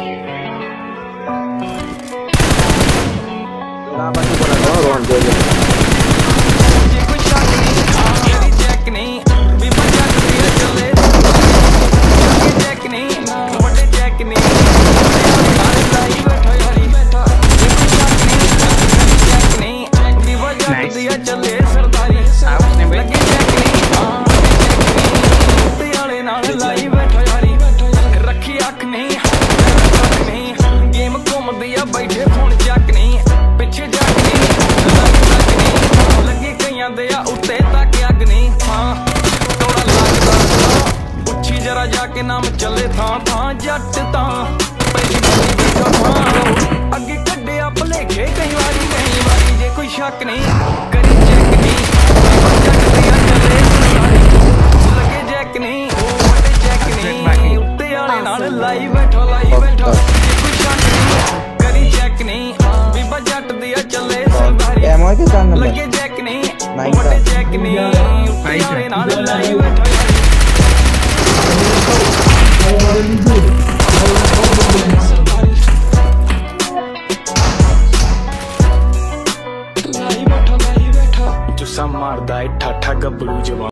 जाके नाम चले था जट ता पहली बारी बैठा था अगे कड्डे भलेखे कई बारी जे कोई शक नहीं करी चेक नहीं जट दिया चले लगे जैक नहीं वड्डे चेक नहीं उत्ते वाले नाल लाई बैठा जे कोई शक नहीं करी चेक नहीं बीबा जट दिया चले सरदारी लगे जैक नहीं वड्डे चेक नहीं उत्ते वाले नाल लाई बैठा जुस्सा मारदा है ठाठा गबड़ू जवान।